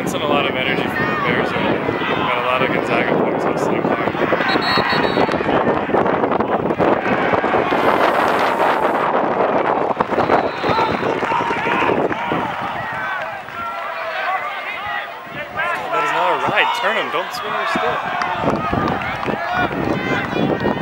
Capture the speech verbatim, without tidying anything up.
sensing a lot of energy from the Bears early. Got a lot of Gonzaga players hustling hard. That is not a ride. Turn him. Don't swing your stick.